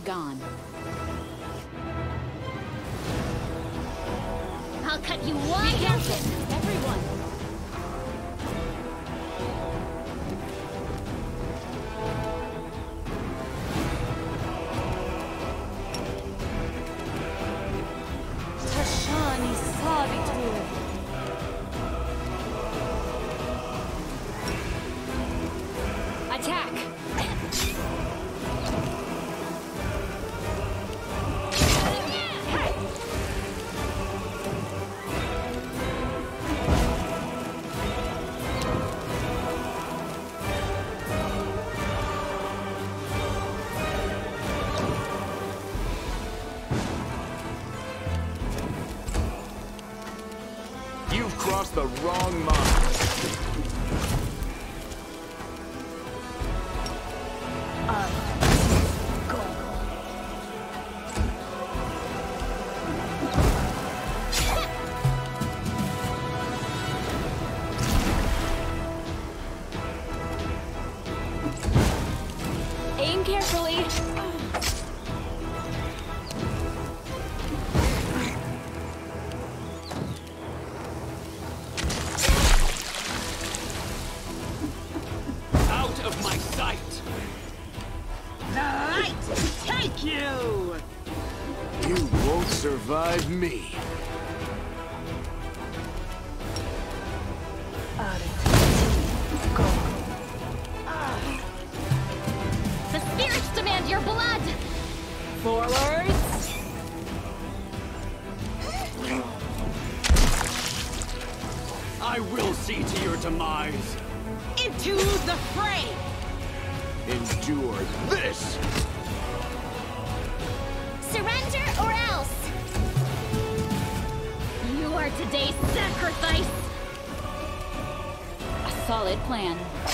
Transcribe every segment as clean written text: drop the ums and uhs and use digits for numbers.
gone. I'll cut you wide open! Everyone! Tashani Sabitur! Attack! You've crossed the wrong mile. Aim carefully! Out of my sight! The light take you! You won't survive me. The spirits demand your blood! Forwards! I will see to your demise. Into the fray! Endure this! Surrender or else! You are today's sacrifice! A solid plan.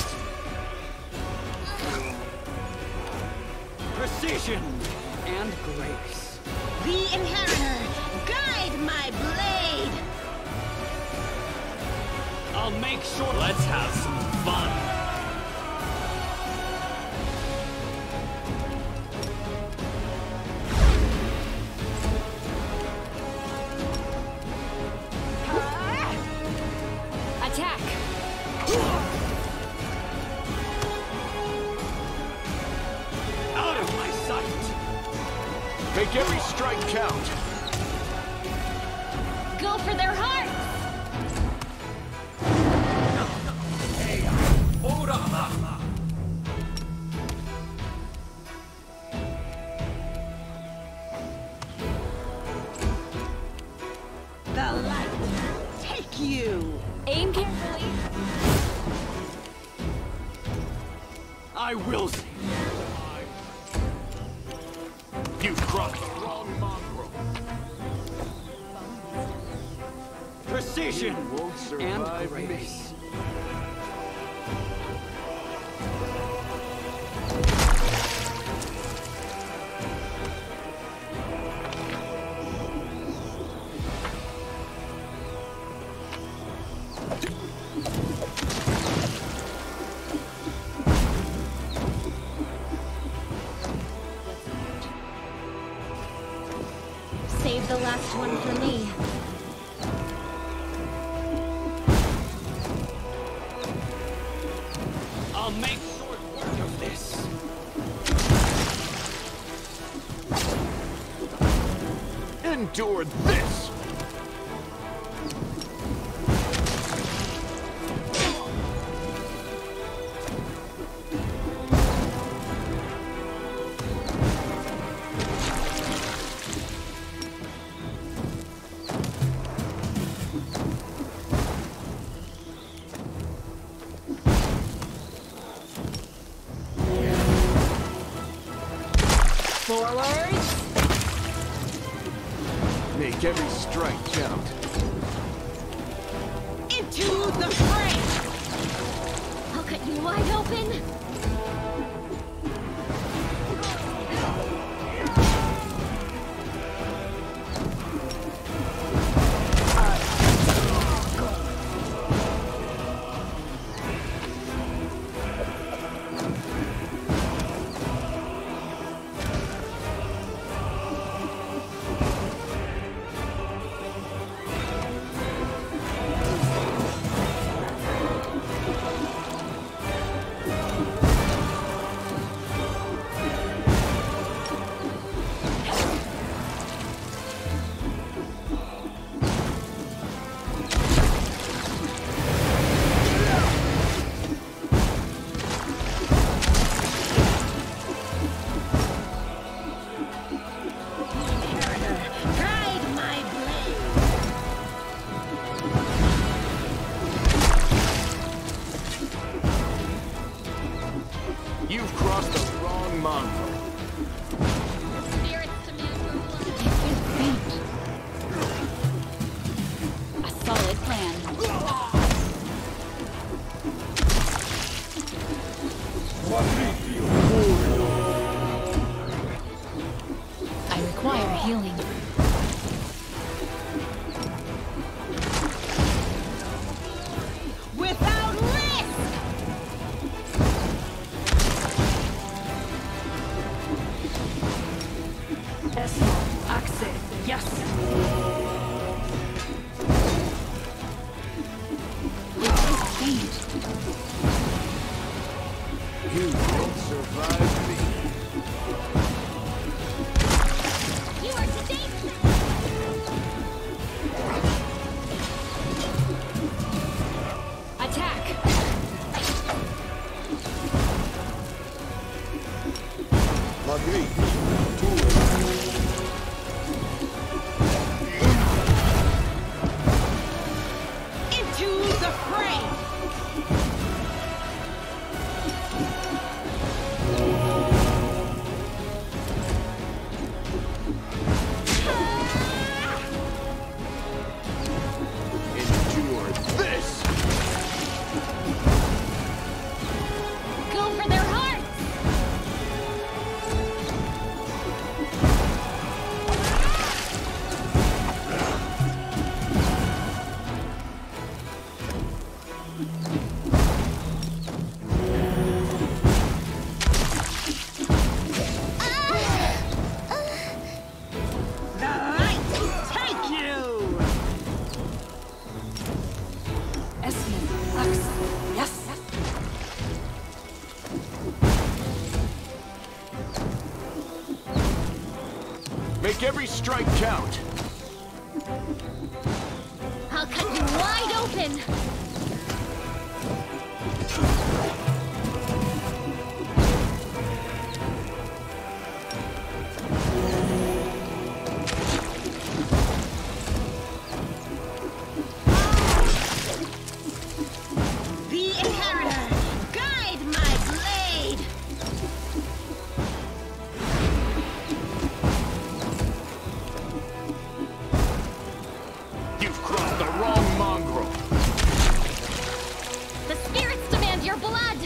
Precision and grace. The Inheritor, guide my blade! I'll make sure. Let's have some fun. Attack! Out of my sight. Make every strike count. Go for their hearts! The light take you! Aim carefully! I will see. You crossed the wrong mongrel. Precision and grace. Save the last one for me. I'll make short work of this. Endure this! Forwards! Make every strike count. Into the fray! I'll cut you wide open! strike count. I'll cut you wide open! The Inheritor, guide my blade! You've crossed the wrong mongrel. The spirits demand your blood!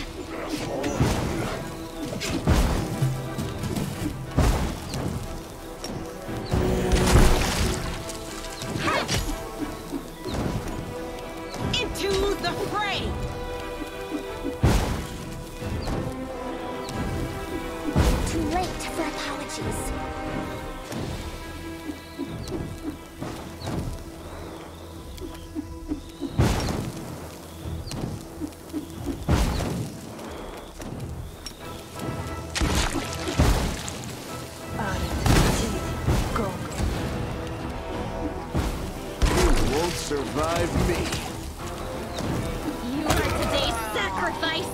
Into the fray! Too late for apologies. You won't survive me. You are today's sacrifice!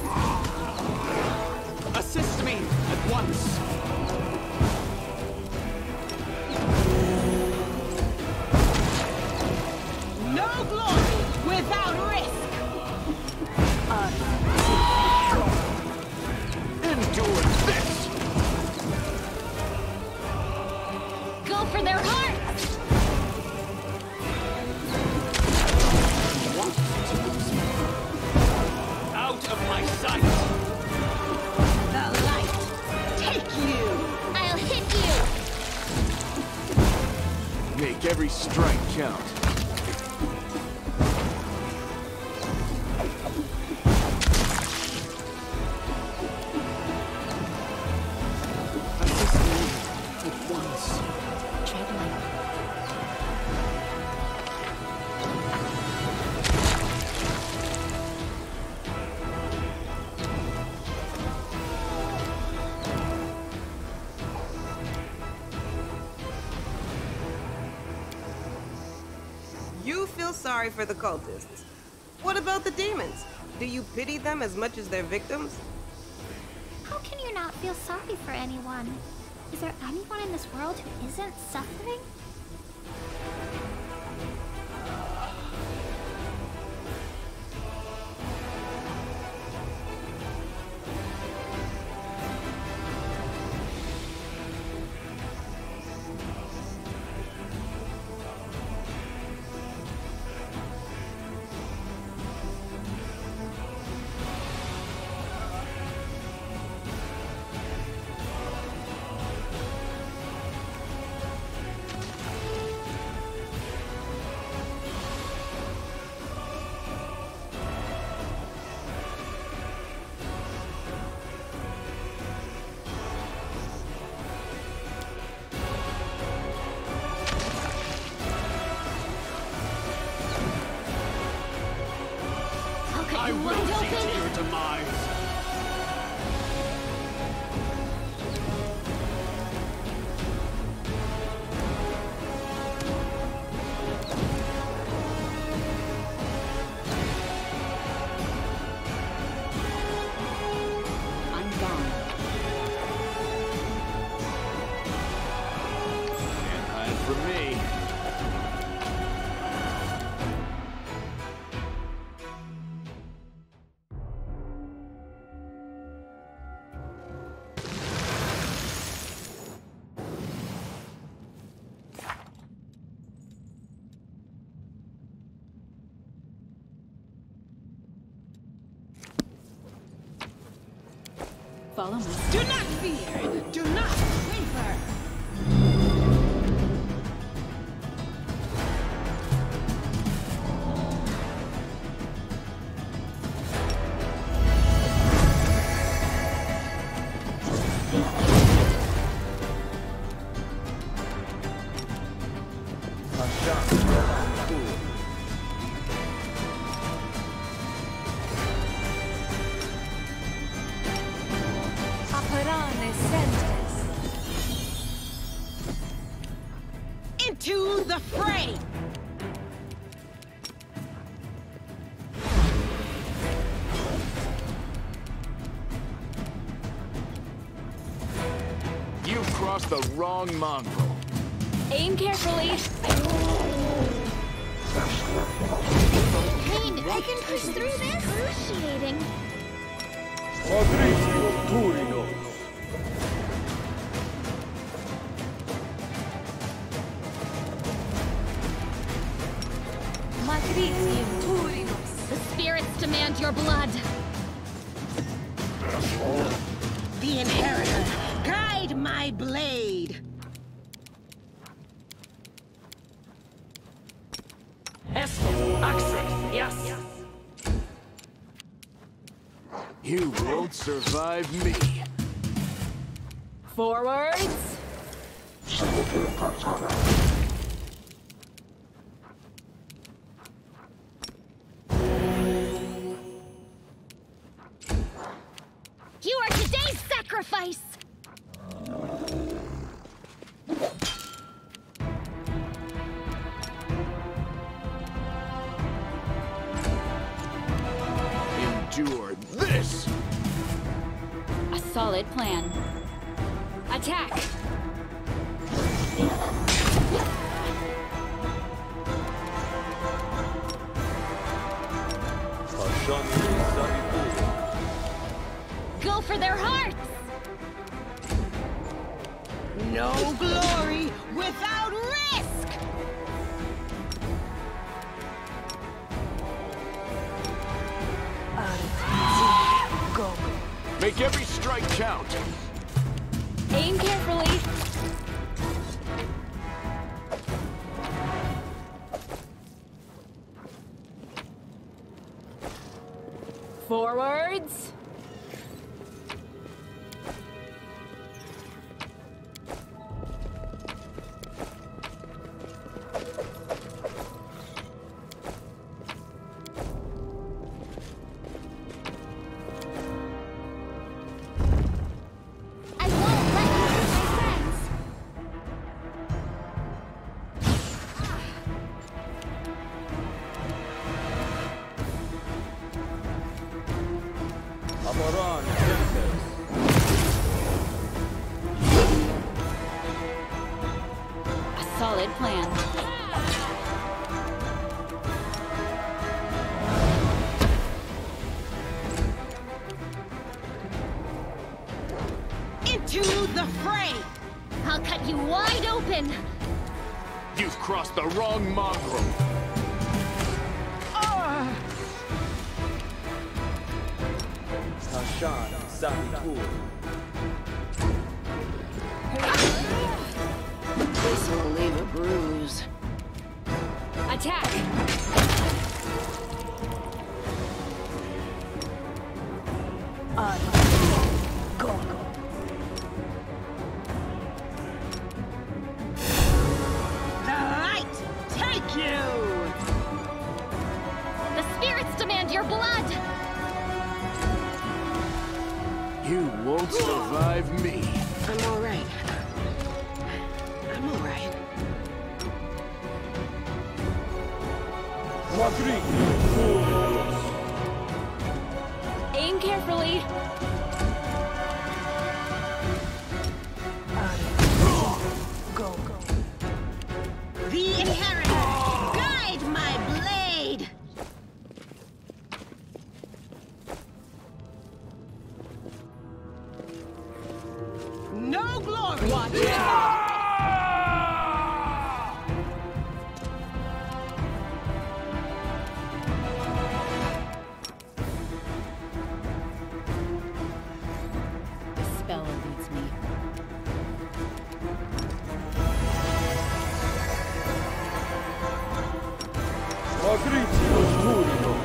Assist me at once. No glory without risk! Endure this. Go for their hearts! Out of my sight. The light, take you! I'll hit you! Make every strike count. Assist me at once. Tread lightly. You feel sorry for the cultists. What about the demons? Do you pity them as much as their victims? How can you not feel sorry for anyone? Is there anyone in this world who isn't suffering? I will see to your demise. I'm gone. Can't hide from me. Follow me. Do not fear! Do not waver! Aparane sentes. crossed the wrong mongrel. Aim carefully. Pain, I can push through this. Excruciating. Fabrizio Turino. Matricium Turinus. The spirits demand your blood. The Inheritor, guide my blade. Yes. You won't survive me. Forwards. You are today's sacrifice. Endure this! A solid plan. Attack. Go for their hearts. No glory without risk. Make every strike count. Aim carefully. Forwards. I won't let you hurt my friends. Amoran Tempest. A solid plan. Into the fray. I'll cut you wide open. You've crossed the wrong mongrel. Tashan Sabitur. This will leave a bruise. Attack. The light, take you. The spirits demand your blood. You won't survive me. I'm all right. I'm all right. Fabrizio Turino. Aim carefully. The Inheritor, guide my blade. No glory. Watch out. The spell eludes me. Fabrizio Turino.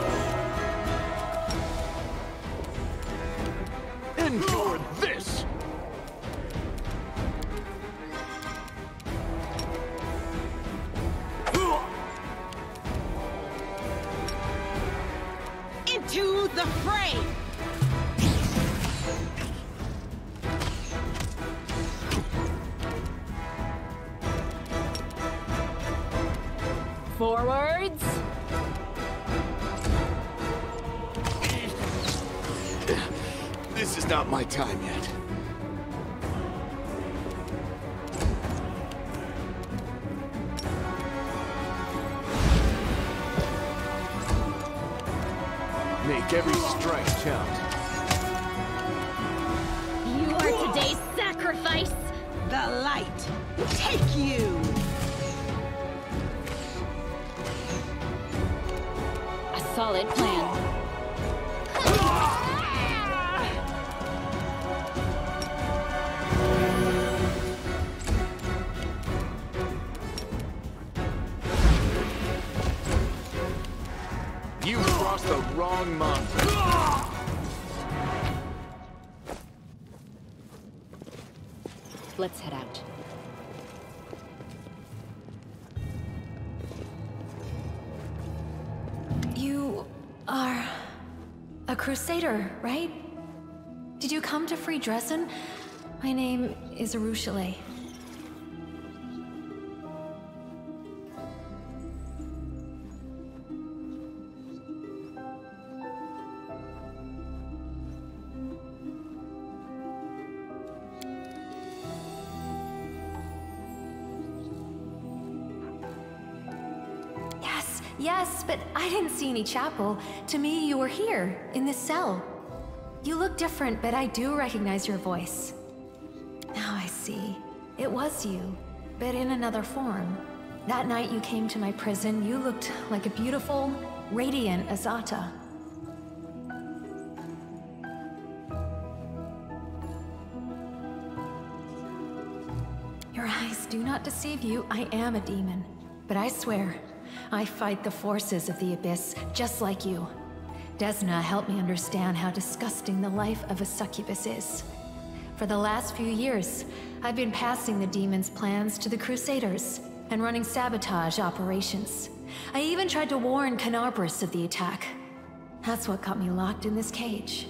Endure this! Into the fray. Forwards. This is not my time yet. Make every strike count. You are today's sacrifice! The light, take you! A solid plan. You crossed the wrong monster. Let's head out. You are a crusader, right? Did you come to free Dresden? My name is Arushale. Yes, but I didn't see any chapel. To me, you were here, in this cell. You look different, but I do recognize your voice. Now I see. It was you, but in another form. That night you came to my prison, you looked like a beautiful, radiant Azata. Your eyes do not deceive you. I am a demon. But I swear, I fight the forces of the Abyss, just like you. Desna helped me understand how disgusting the life of a succubus is. For the last few years, I've been passing the demon's plans to the Crusaders and running sabotage operations. I even tried to warn Canarbris of the attack. That's what got me locked in this cage.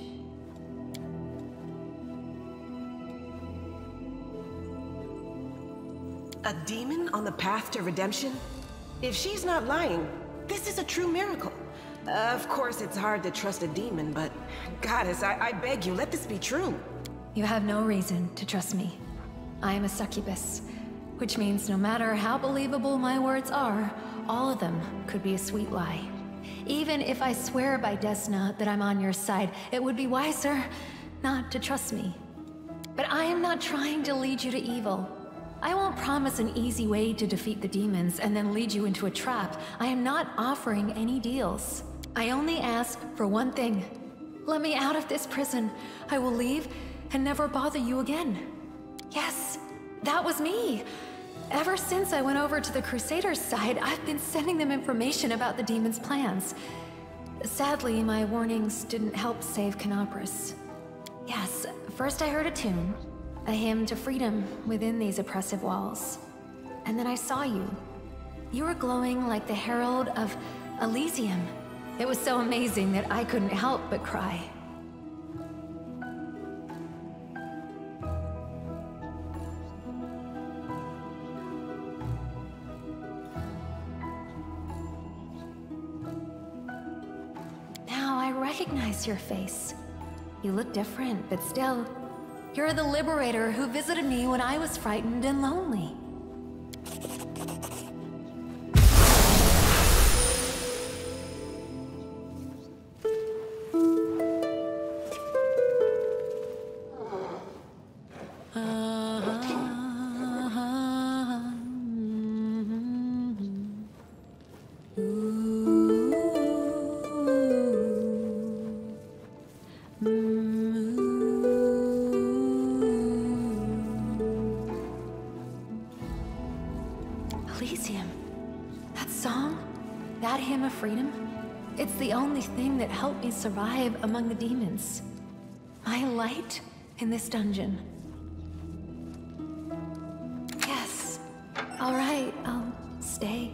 A demon on the path to redemption? If she's not lying, this is a true miracle. Of course, it's hard to trust a demon, but Goddess, I beg you, let this be true. You have no reason to trust me. I am a succubus, which means no matter how believable my words are, all of them could be a sweet lie. Even if I swear by Desna that I'm on your side, it would be wiser not to trust me. But I am not trying to lead you to evil. I won't promise an easy way to defeat the demons and then lead you into a trap. I am not offering any deals. I only ask for one thing. Let me out of this prison. I will leave and never bother you again. Yes, that was me. Ever since I went over to the Crusaders' side, I've been sending them information about the demons' plans. Sadly, my warnings didn't help save Canarbris. Yes, first I heard a tune. A hymn to freedom within these oppressive walls. And then I saw you. You were glowing like the herald of Elysium. It was so amazing that I couldn't help but cry. Now I recognize your face. You look different, but still, you're the liberator who visited me when I was frightened and lonely. Elysium. That song? That hymn of freedom? It's the only thing that helped me survive among the demons. My light in this dungeon. Yes. All right, I'll stay.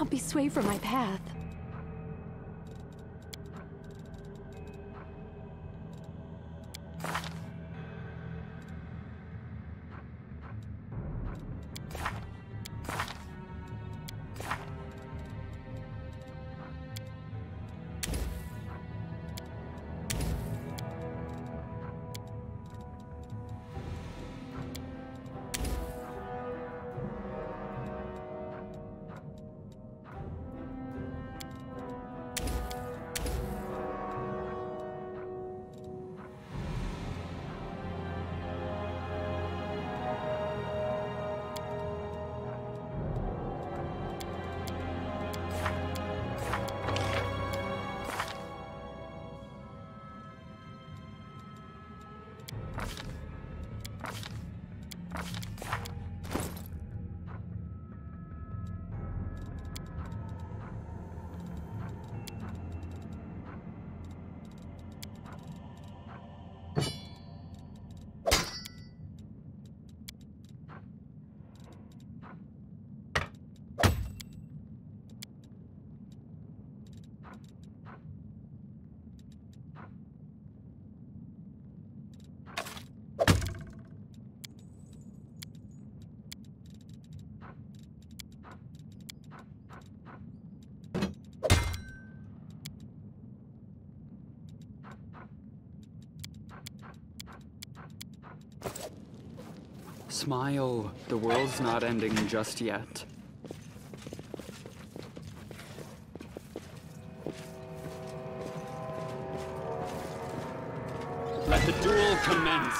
help me sway from my path. Smile, the world's not ending just yet. Let the duel commence.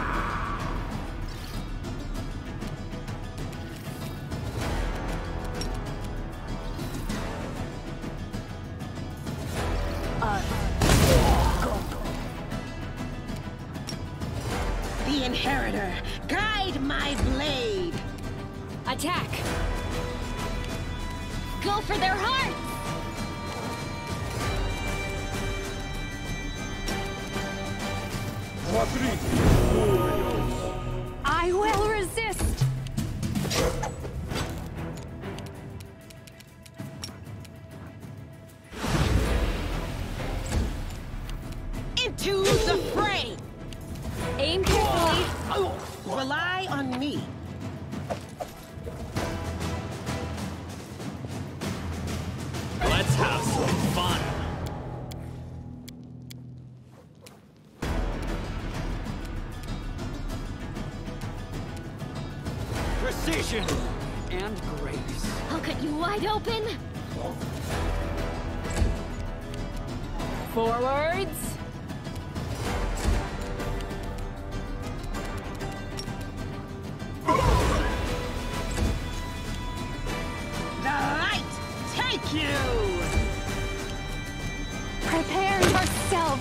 The Inheritor, guide my blade! Attack! Go for their hearts! I will resist! Into the fray! Aim carefully. Rely on me. Let's have some fun. Precision and grace. I'll cut you wide open. Forwards. The light take you! Prepare yourself!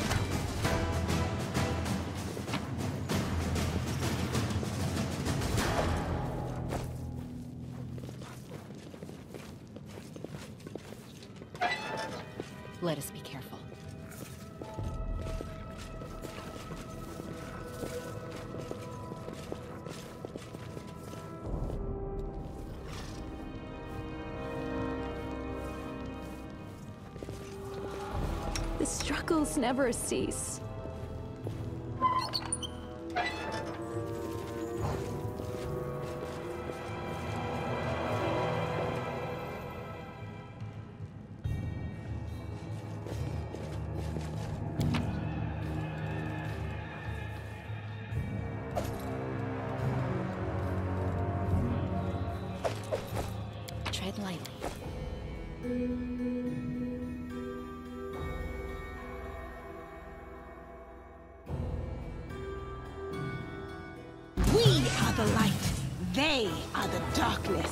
Let us be careful. The struggles never cease. Tread lightly. We are the light. They are the darkness.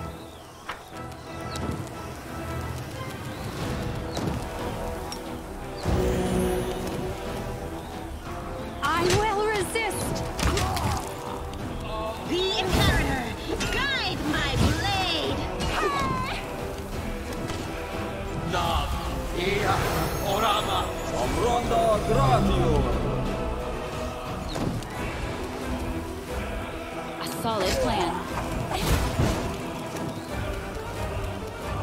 I will resist! The Inheritor, guide my blade! Amranda Gratio! A solid plan.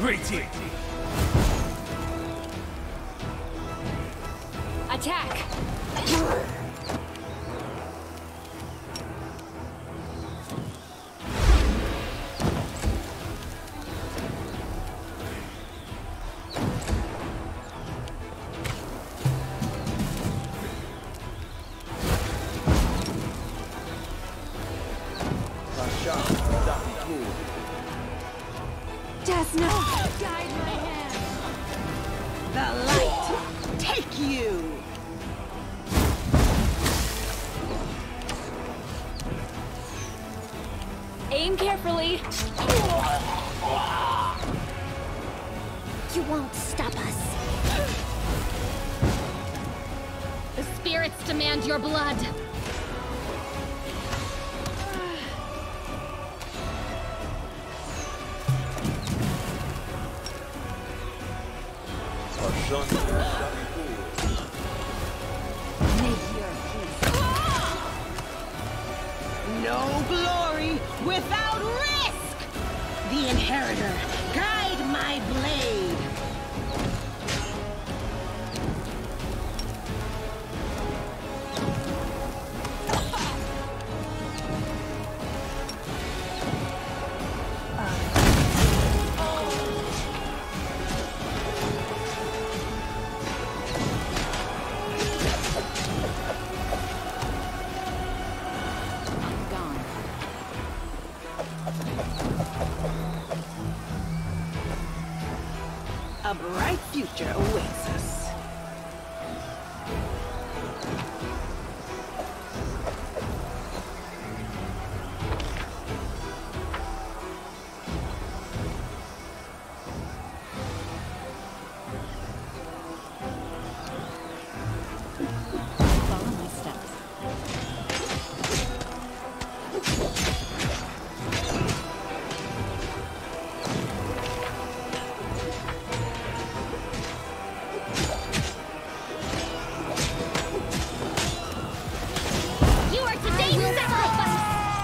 Greeting! Attack! Desna! Guide my hand! The light! Take you! Aim carefully. You won't stop us. The spirits demand your blood. No glory without risk! The Inheritor, guide my blade! A bright future awaits us. Follow my steps. You are today's sacrifice!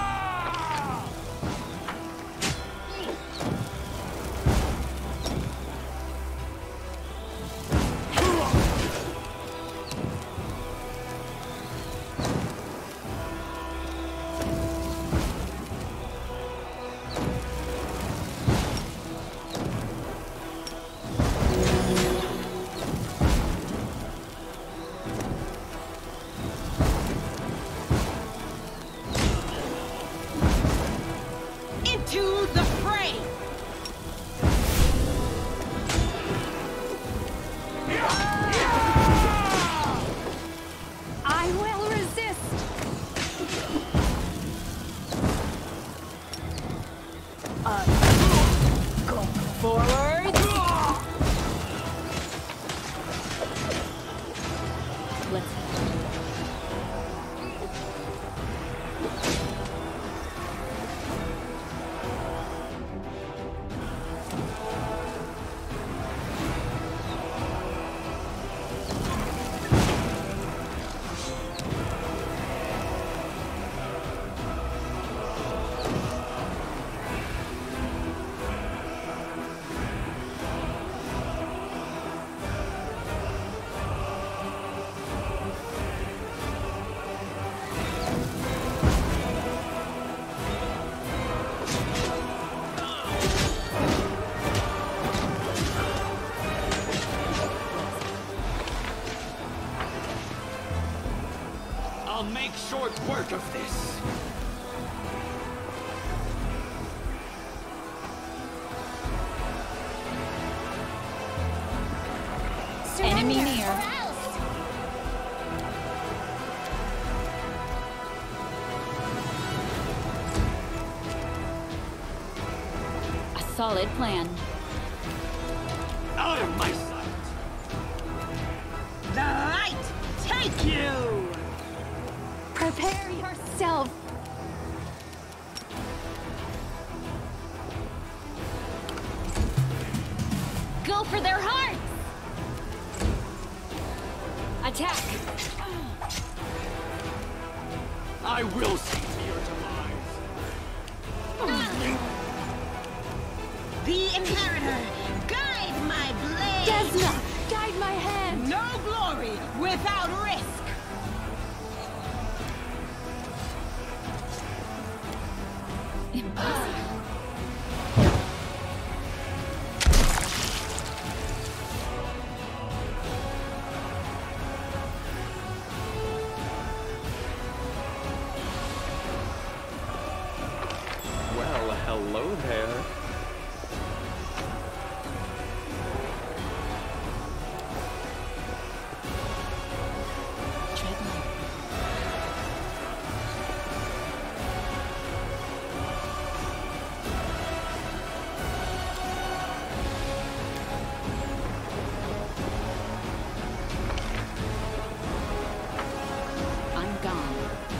Into the fray! I will resist! Go forward! Let's I'll make short work of this. enemy near. A solid plan. Out of my sight! The light, take you! Prepare yourself! Go for their hearts! Attack! I will see to your demise. The Inheritor, Well, hello there. I'm gone.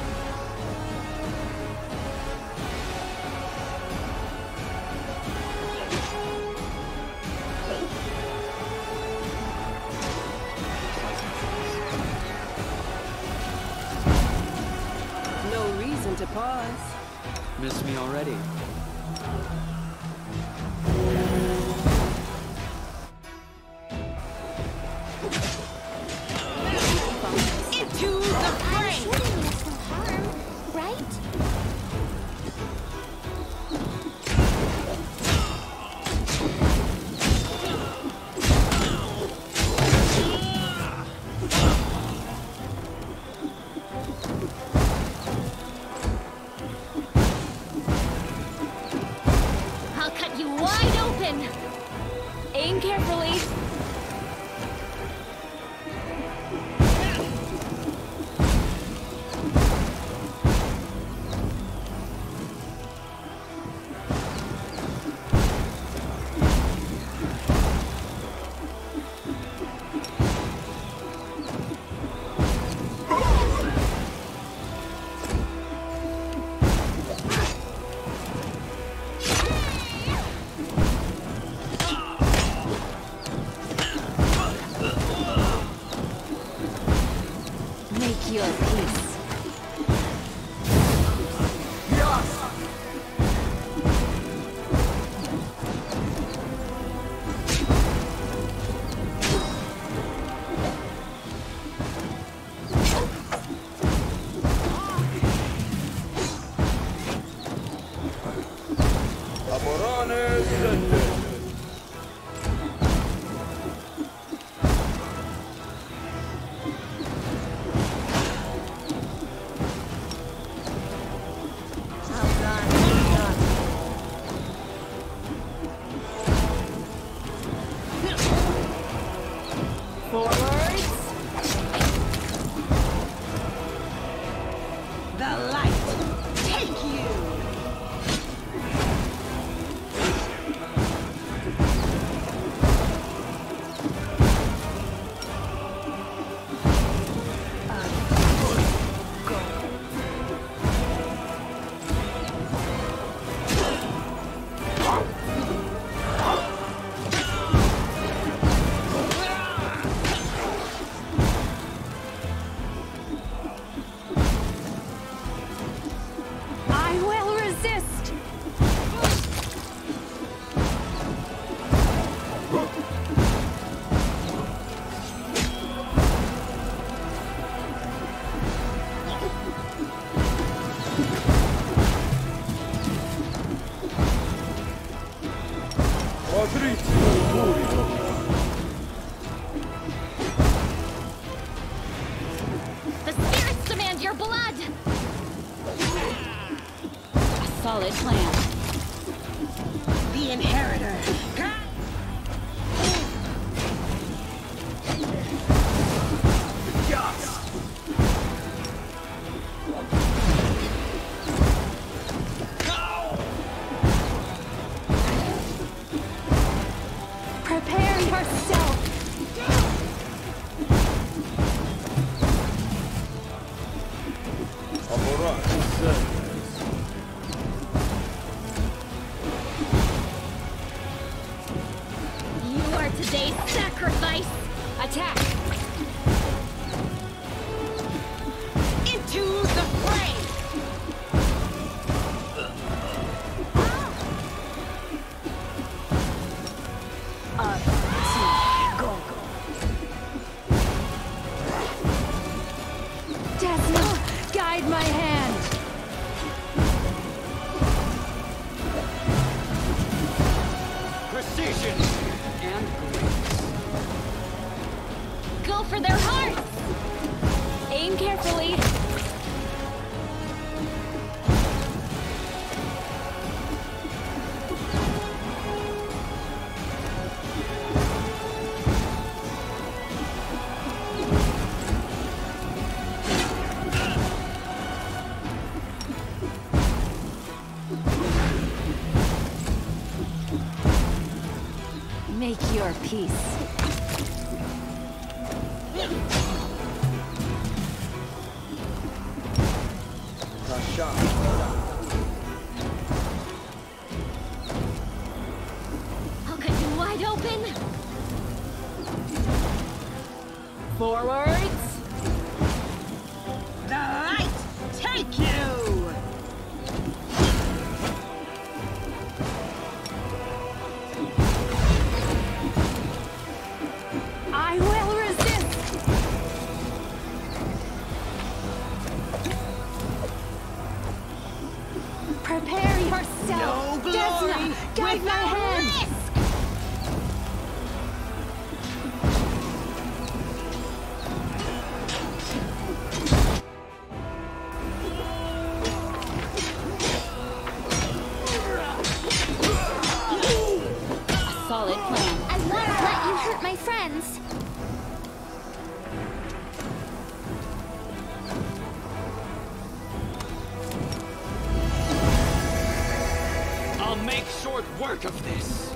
No reason to pause. Miss me already? Into the fray! Shooting me some harm, right? I'll cut you wide open! Aim carefully. Make your peace. Aborane Sente. Forwards. The light! Take you! I will resist. Patrizio Murico. The spirits demand your blood. A solid plan. The Inheritor! Prepare yourself. Aborane Sente. You are today's sacrifice. Attack. Into the fray! Desna, guide my hand. precision and grace. Go for their hearts! Aim carefully. Make your peace. I'll cut you wide open. Forwards. The light take you! I will resist. Prepare yourself. No glory Desna, guide my without hand. risk. Solid plan. I won't let you hurt my friends. I'll make short work of this.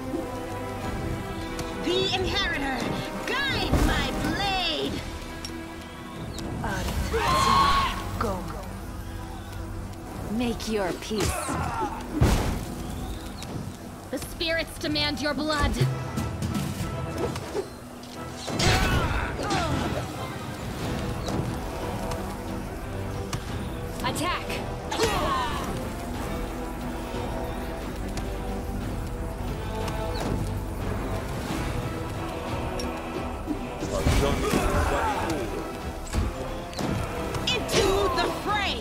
The Inheritor, guide my blade! Go. Make your peace. The spirits demand your blood. Attack! Into the fray!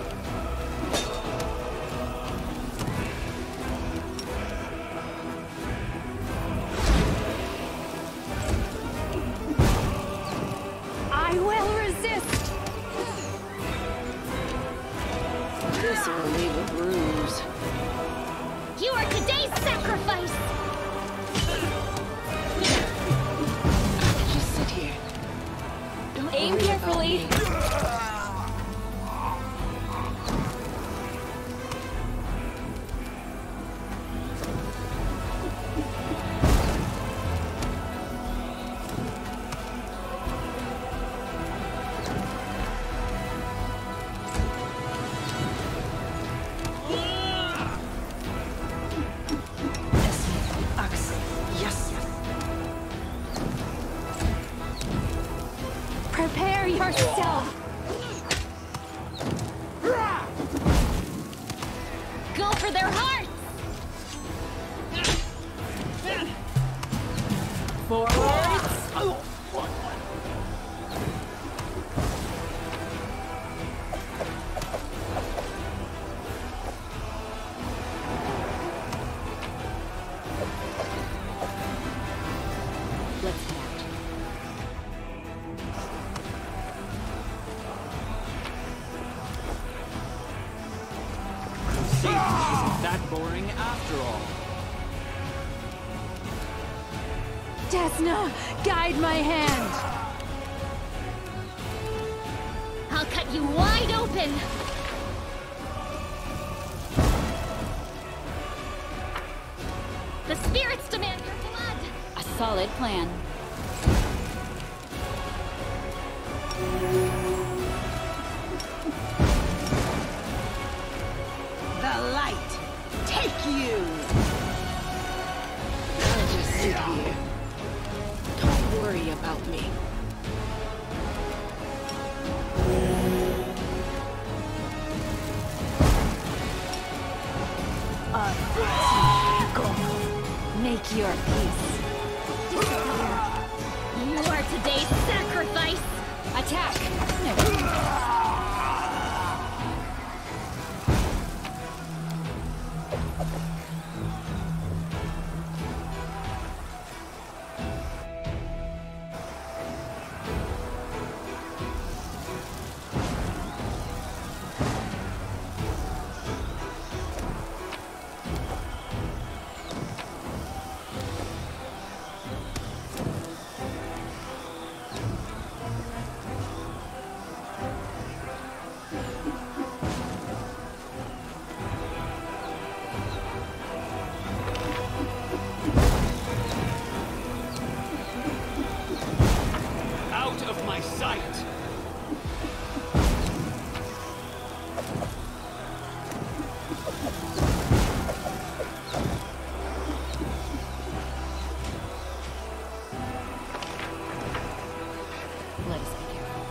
I will resist! This'll leave a bruise. You are today's sacrifice! Just sit here. Don't Aim worry carefully. about me. Yes. Prepare yourself! Go for their hearts! Forwards! Let's head out. Safety isn't that boring after all. Desna, guide my hand! I'll cut you wide open! The spirits demand your blood! A solid plan. The light take you! I'll just sit here. Don't worry about me. Go. Make your peace. You are today's sacrifice! Attack! my sight! Let us be careful.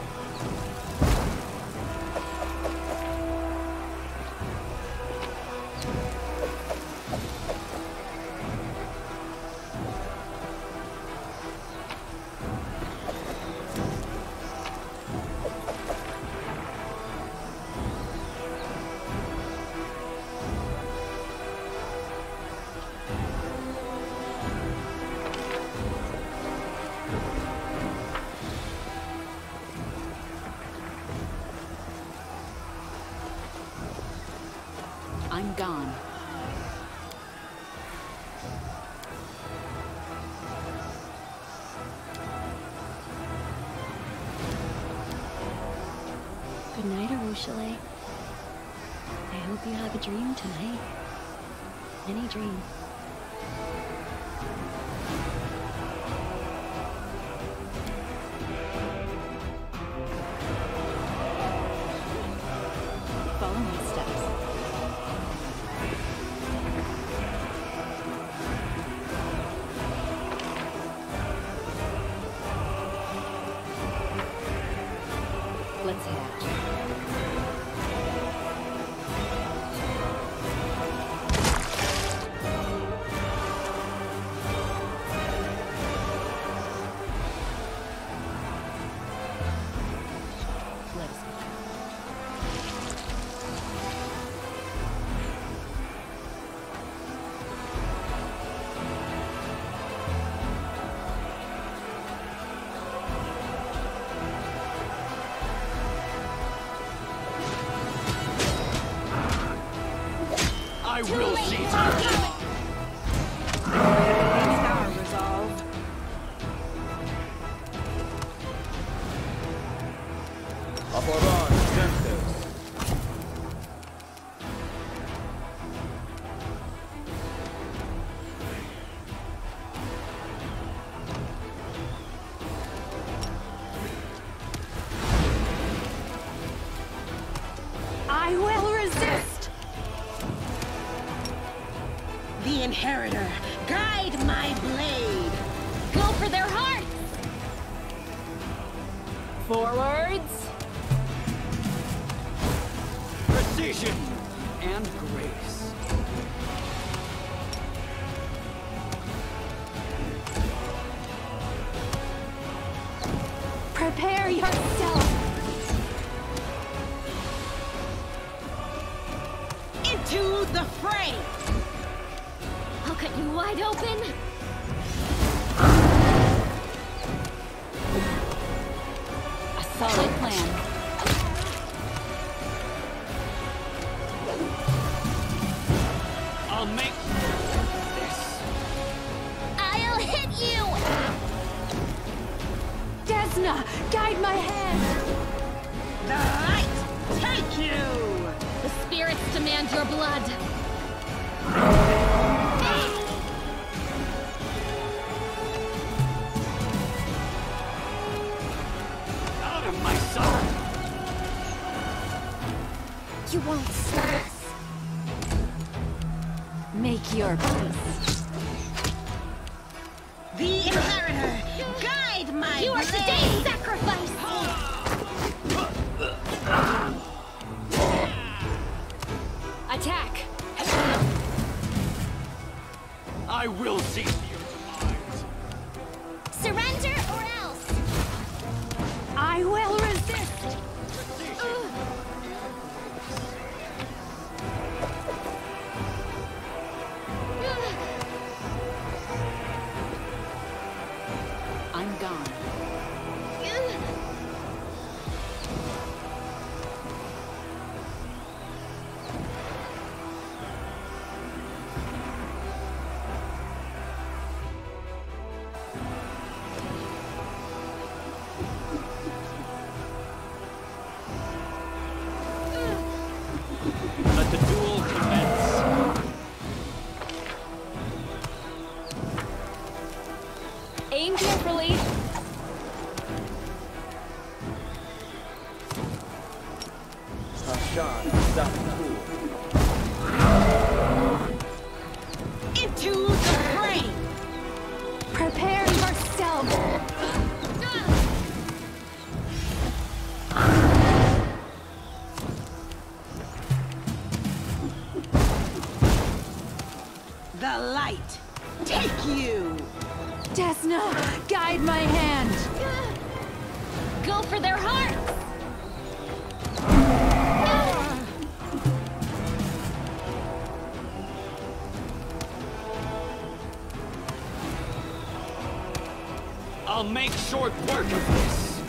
I'm gone. Good night, Arushale. I hope you have a dream tonight. Any dream. Follow my steps. Let's hatch. Let us go. I will see to your demise! Against our resolve. Aporan Gentes. I will resist! The Inheritor, guide my blade! Go for their hearts! Forwards! Precision and grace. Prepare yourself! Into the fray! I'll cut you wide open! A solid plan. I'll make this. I'll hit you! Desna, guide my hand! The light, take you! The spirits demand your blood! Out of my sight! You won't stop us. Make your peace. The Inheritor, guide my You are blade! today's sacrifice! Attack! I will see to your demise! Surrender or else! I will resist! I'm gone. Let the duel commence! Aim carefully. Ashan, Zabikur. Into the fray! Prepare yourself! The light! Take you! Desna, guide my hand! Go for their hearts! I'll make short work of this.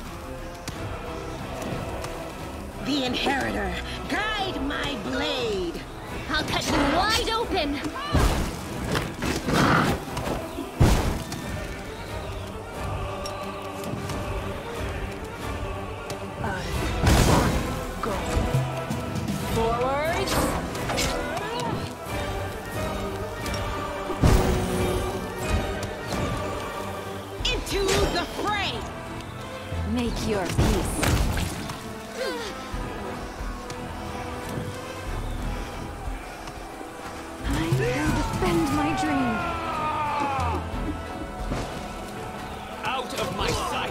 The Inheritor, guide my blade! I'll cut you wide open! Forward! Into the fray! Make your peace. I will defend my dream. Out of my sight!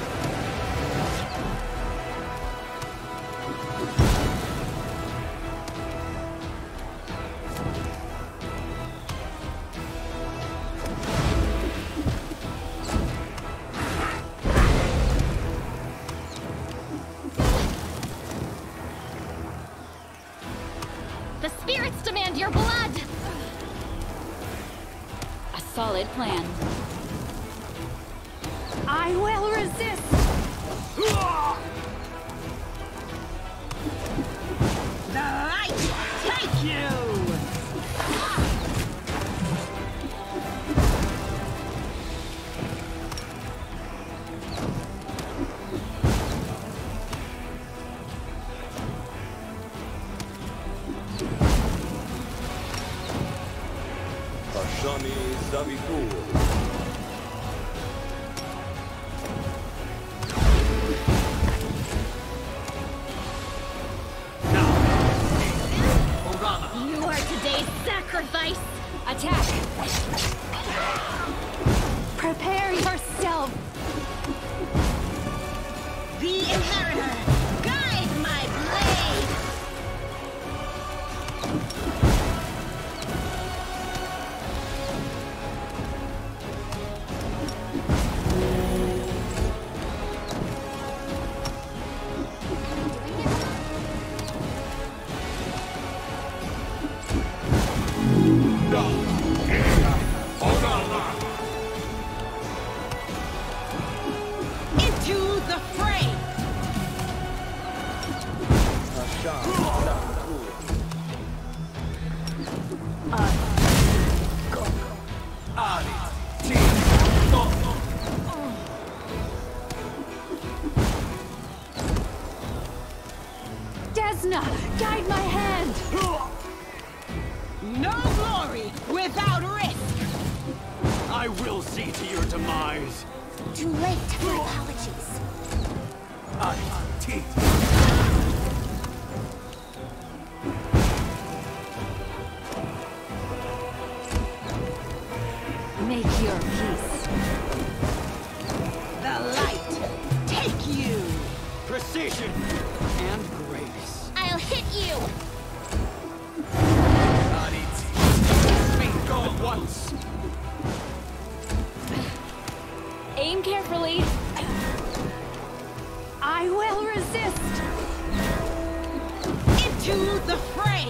The spirits demand your blood! A solid plan. I will resist! The light! Take you! Ashami, Zabikur. You are today's sacrifice! Attack! Prepare yourself! The Inheritor, guide my blade! Into the fray! Ashan, Zabikur. Desna, guide my hand! No glory without risk! I will see to your demise. Too late for apologies. Make your peace. The light, take you! Precision and grace. I'll hit you! Speak at once. Aim carefully. I will resist! Into the fray!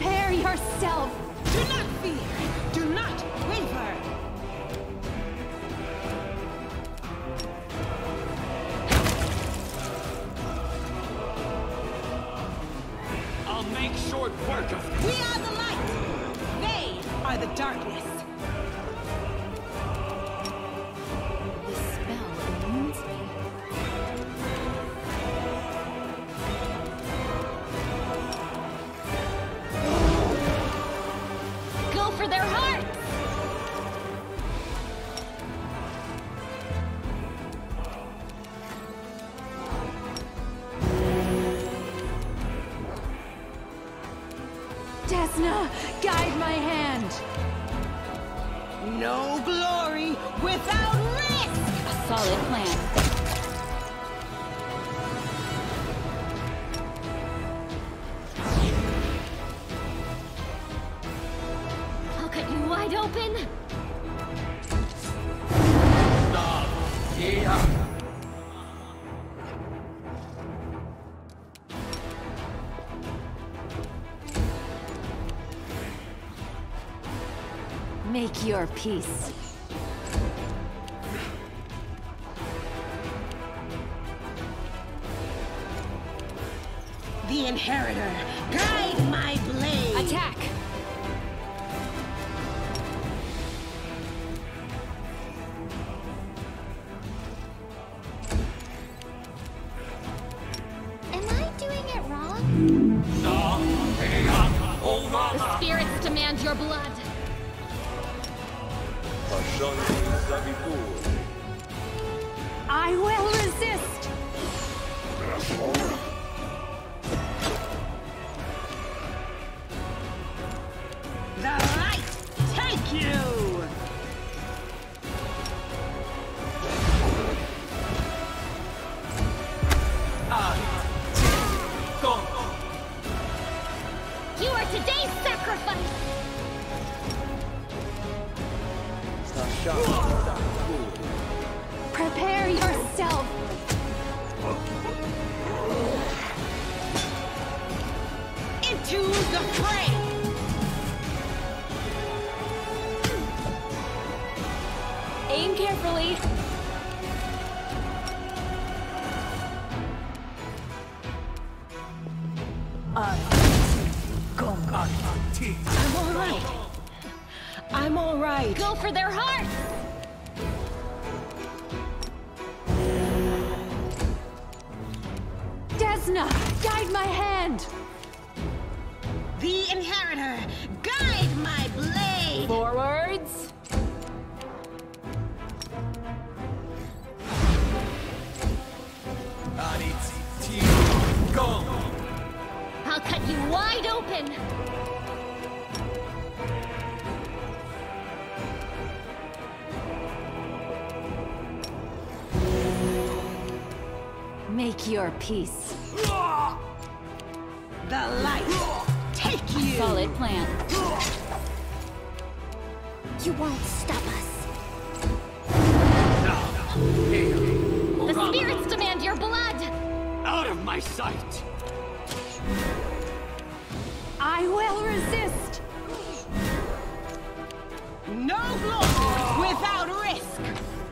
Prepare yourself! Do not fear! Do not waver! I'll make short work of this. We are the light! They are the darkness! This spell illuminates me. Go for their hearts! Desna, guide my hand! No glory without risk! A solid plan. I'll cut you wide open! Make your peace. The Inheritor, guide my blade! Attack! Am I doing it wrong? The spirits demand your blood! Ashanti Zabikur. I will resist! The light take you! You are today's sacrifice! Ashanti Zabikur. Prepare yourself! Into the fray! Aim carefully! I'm alright. I'm alright. Go for their hearts! Desna, guide my hand! The Inheritor, guide my blade! Forwards! I'll cut you wide open! Make your peace. The light take you! Solid plan. You won't stop us. The spirits demand your blood! Out of my sight! I will resist! No glory without risk!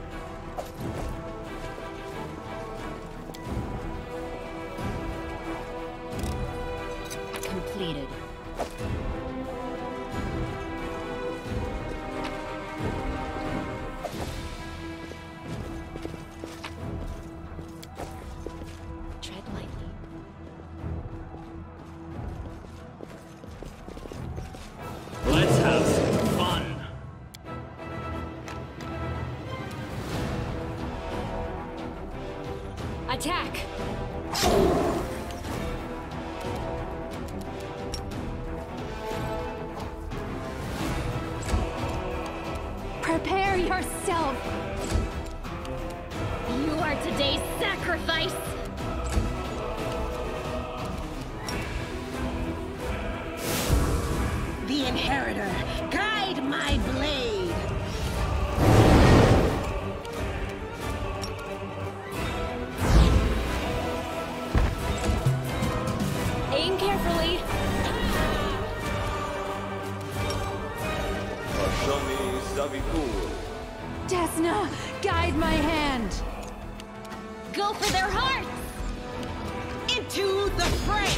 Completed. Tread lightly. Let's have some fun. Attack! Prepare yourself! You are today's sacrifice! The Inheritor, guide my blade! Aim carefully! Desna, guide my hand! Go for their hearts! Into the fray!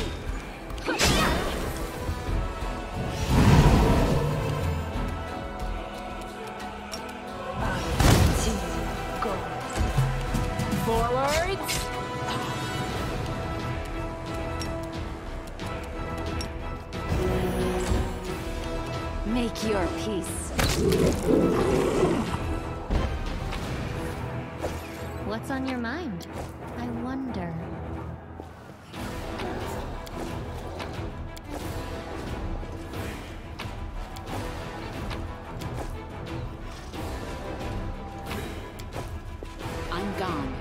Forwards! Make your peace. What's on your mind? I wonder. I'm gone.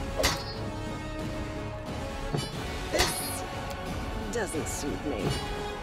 Doesn't suit me.